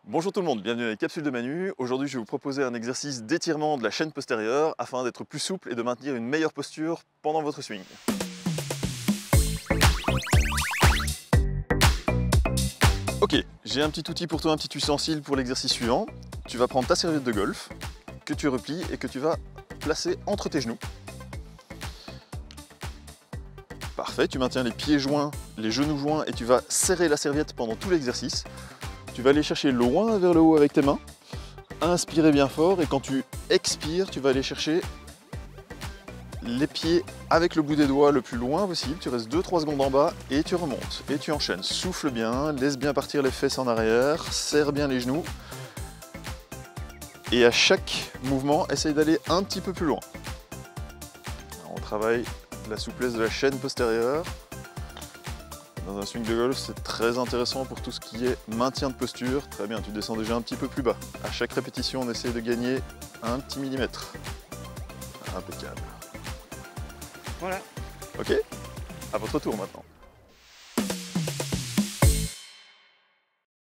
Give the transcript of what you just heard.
Bonjour tout le monde, bienvenue dans les capsules de Manu. Aujourd'hui je vais vous proposer un exercice d'étirement de la chaîne postérieure afin d'être plus souple et de maintenir une meilleure posture pendant votre swing. Ok, j'ai un petit outil pour toi, un petit ustensile pour l'exercice suivant. Tu vas prendre ta serviette de golf, que tu replies et que tu vas placer entre tes genoux. Parfait, tu maintiens les pieds joints, les genoux joints et tu vas serrer la serviette pendant tout l'exercice. Tu vas aller chercher loin vers le haut avec tes mains, inspirer bien fort et quand tu expires, tu vas aller chercher les pieds avec le bout des doigts le plus loin possible. Tu restes 2-3 secondes en bas et tu remontes et tu enchaînes. Souffle bien, laisse bien partir les fesses en arrière, serre bien les genoux et à chaque mouvement, essaye d'aller un petit peu plus loin. Alors, on travaille la souplesse de la chaîne postérieure. Dans un swing de golf, c'est très intéressant pour tout ce qui est maintien de posture. Très bien, tu descends déjà un petit peu plus bas. À chaque répétition, on essaie de gagner un petit millimètre. Impeccable. Voilà. Ok, à votre tour maintenant.